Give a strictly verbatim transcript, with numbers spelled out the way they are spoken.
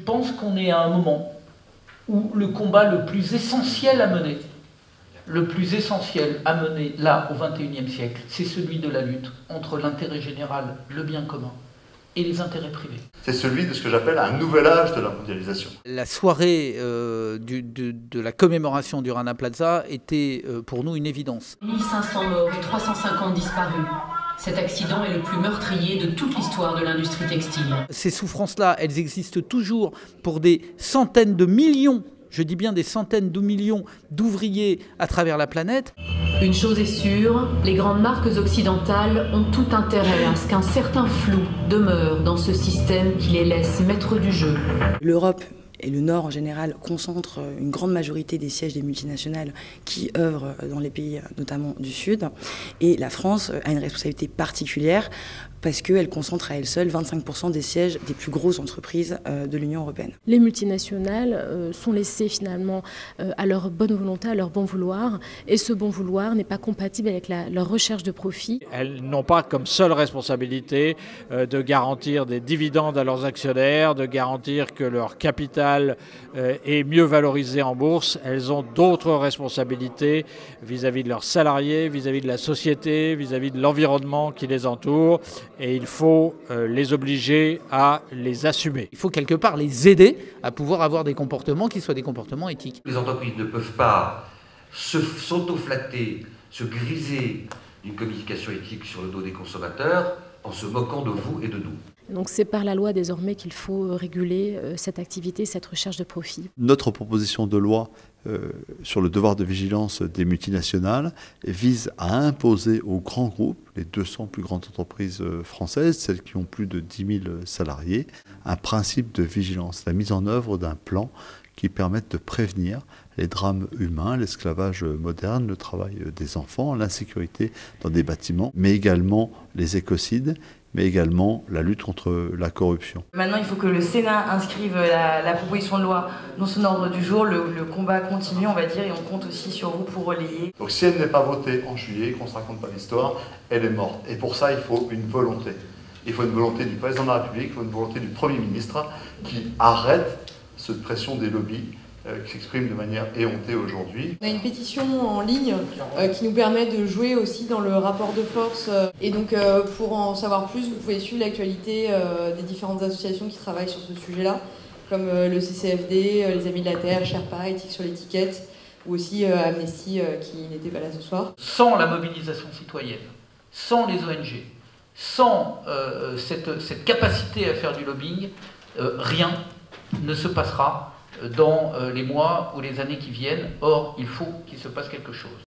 pense qu'on est à un moment où le combat le plus essentiel à mener, le plus essentiel à mener là, au vingt et unième siècle, c'est celui de la lutte entre l'intérêt général, le bien commun, et les intérêts privés. C'est celui de ce que j'appelle un nouvel âge de la mondialisation. La soirée euh, du, de, de la commémoration du Rana Plaza était euh, pour nous une évidence. mille cinq cents morts et trois cent cinquante disparus. Cet accident est le plus meurtrier de toute l'histoire de l'industrie textile. Ces souffrances-là, elles existent toujours pour des centaines de millions, je dis bien des centaines de millions d'ouvriers à travers la planète. Une chose est sûre, les grandes marques occidentales ont tout intérêt à ce qu'un certain flou demeure dans ce système qui les laisse maîtres du jeu. L'Europe et le Nord en général concentrent une grande majorité des sièges des multinationales qui œuvrent dans les pays notamment du Sud. Et la France a une responsabilité particulière parce qu'elle concentre à elle seule vingt-cinq pour cent des sièges des plus grosses entreprises de l'Union européenne. Les multinationales sont laissées finalement à leur bonne volonté, à leur bon vouloir, et ce bon vouloir n'est pas compatible avec la, leur recherche de profit. Elles n'ont pas comme seule responsabilité de garantir des dividendes à leurs actionnaires, de garantir que leur capital est mieux valorisé en bourse. Elles ont d'autres responsabilités vis-à-vis de leurs salariés, vis-à-vis de la société, vis-à-vis de l'environnement qui les entoure. Et il faut euh, les obliger à les assumer. Il faut quelque part les aider à pouvoir avoir des comportements qui soient des comportements éthiques. Les entreprises ne peuvent pas se, s'auto-flatter, se griser d'une communication éthique sur le dos des consommateurs en se moquant de vous et de nous. Donc c'est par la loi désormais qu'il faut réguler euh, cette activité, cette recherche de profit. Notre proposition de loi euh, sur le devoir de vigilance des multinationales vise à imposer aux grands groupes, les deux cents plus grandes entreprises françaises, celles qui ont plus de dix mille salariés, un principe de vigilance, la mise en œuvre d'un plan qui permette de prévenir les drames humains, l'esclavage moderne, le travail des enfants, l'insécurité dans des bâtiments, mais également les écocides, mais également la lutte contre la corruption. Maintenant, il faut que le Sénat inscrive la, la proposition de loi dans son ordre du jour. Le, le combat continue, on va dire, et on compte aussi sur vous pour relayer. Donc si elle n'est pas votée en juillet, qu'on ne se raconte pas l'histoire, elle est morte. Et pour ça, il faut une volonté. Il faut une volonté du président de la République, il faut une volonté du Premier ministre qui arrête cette pression des lobbies qui s'exprime de manière éhontée aujourd'hui. On a une pétition en ligne euh, qui nous permet de jouer aussi dans le rapport de force. Et donc euh, pour en savoir plus, vous pouvez suivre l'actualité euh, des différentes associations qui travaillent sur ce sujet-là, comme euh, le C C F D, euh, les Amis de la Terre, Sherpa, Éthique sur l'étiquette, ou aussi euh, Amnesty euh, qui n'était pas là ce soir. Sans la mobilisation citoyenne, sans les O N G, sans euh, cette, cette capacité à faire du lobbying, euh, rien ne se passera dans les mois ou les années qui viennent. Or, il faut qu'il se passe quelque chose.